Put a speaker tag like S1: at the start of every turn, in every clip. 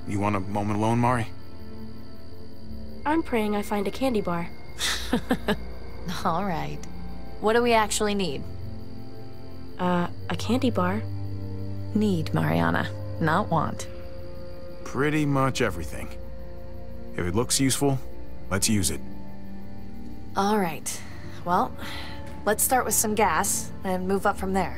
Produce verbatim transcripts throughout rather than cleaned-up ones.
S1: You want a moment alone, Mari?
S2: I'm praying I find a candy bar.
S3: All right. What do we actually need?
S2: Uh, a candy bar?
S3: Need, Mariana, not want.
S1: Pretty much everything. If it looks useful, let's use it.
S3: All right. Well, let's start with some gas and move up from there.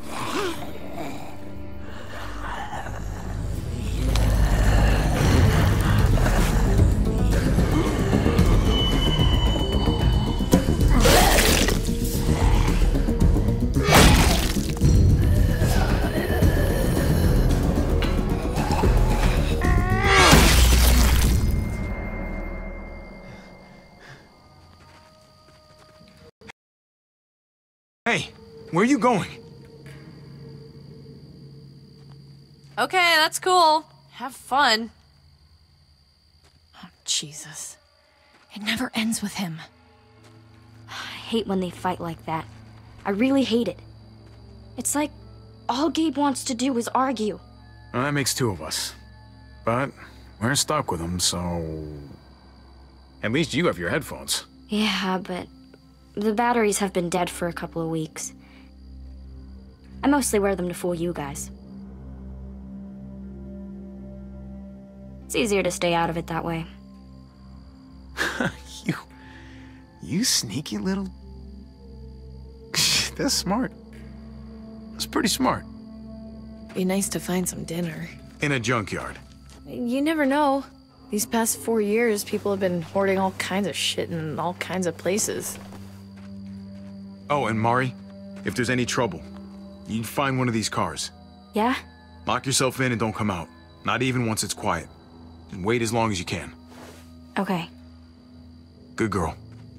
S1: Hey, where are you going?
S3: Okay, that's cool. Have fun. Oh, Jesus. It never ends with him.
S2: I hate when they fight like that. I really hate it. It's like all Gabe wants to do is argue.
S1: Well, that makes two of us. But we're stuck with him, so... At least you have your headphones.
S2: Yeah, but the batteries have been dead for a couple of weeks. I mostly wear them to fool you guys. It's easier to stay out of it that way.
S1: you... You sneaky little... That's smart. That's pretty smart.
S3: Be nice to find some dinner.
S1: In a junkyard.
S3: You never know. These past four years, people have been hoarding all kinds of shit in all kinds of places.
S1: Oh, and Mari, if there's any trouble, you find one of these cars.
S2: Yeah?
S1: Lock yourself in and don't come out. Not even once it's quiet. And wait as long as you can.
S2: Okay.
S1: Good girl.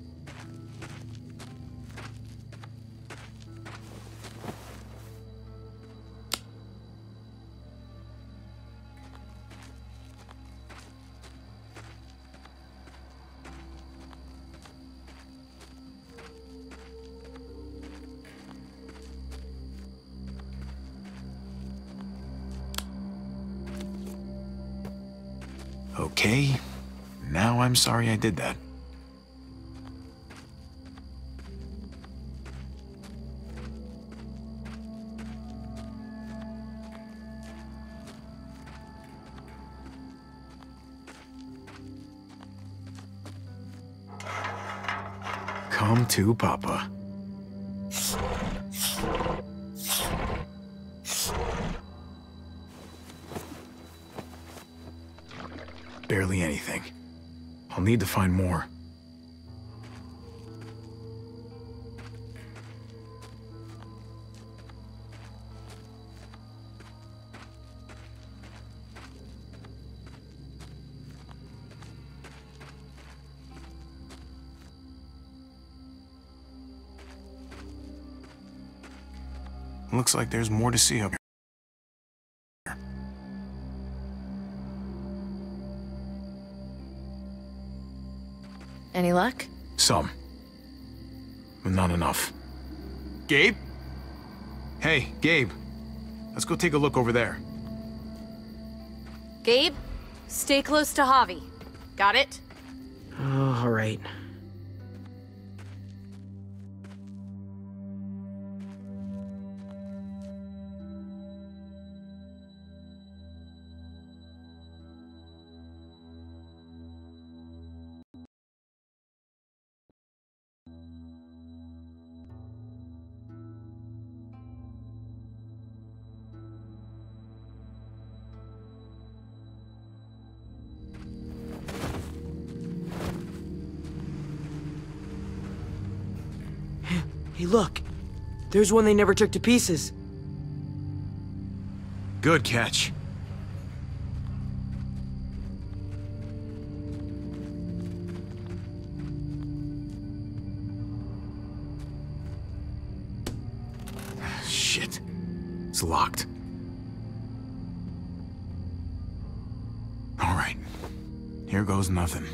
S1: Okay, now I'm sorry I did that. Come to Papa. Barely anything. I'll need to find more. Looks like there's more to see up here.
S3: Any luck?
S1: Some. But not enough. Gabe? Hey, Gabe. Let's go take a look over there.
S3: Gabe, stay close to Javi. Got it?
S4: Oh, all right. Hey, look. There's one they never took to pieces.
S1: Good catch. Shit. It's locked. All right. Here goes nothing.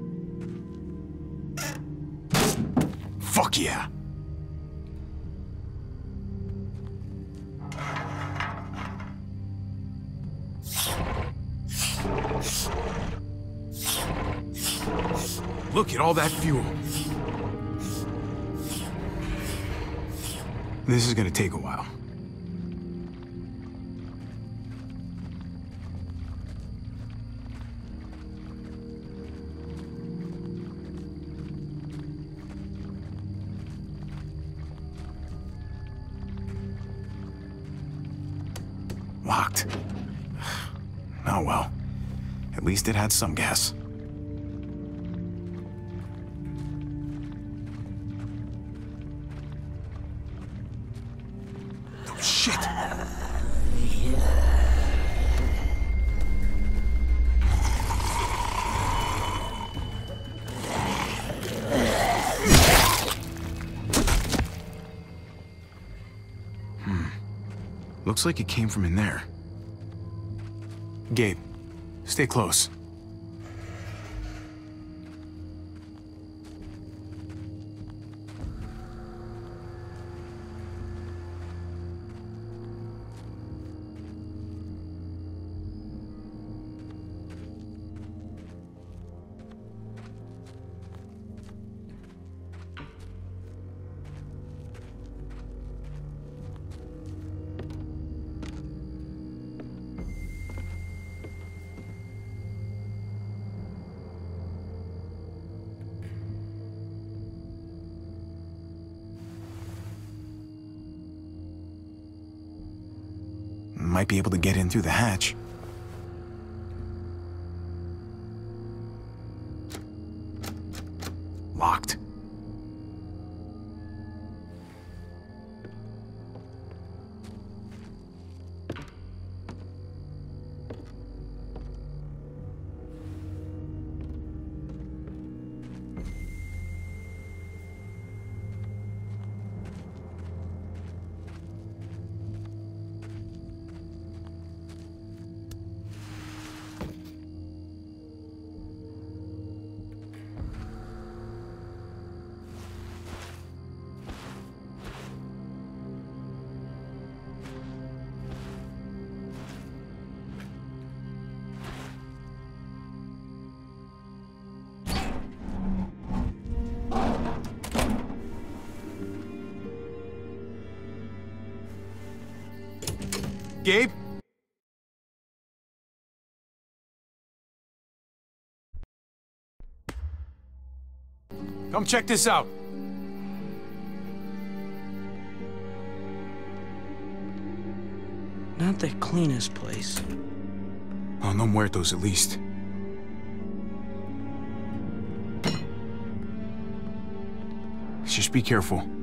S1: Fuck yeah. Look at all that fuel. This is gonna take a while. Locked. Oh well. At least it had some gas. Oh shit! Hmm. Looks like it came from in there. Gabe, stay close. Might be able to get in through the hatch. Locked. Gabe? Come check this out.
S4: Not the cleanest place.
S1: Oh, no muertos at least. Just be careful.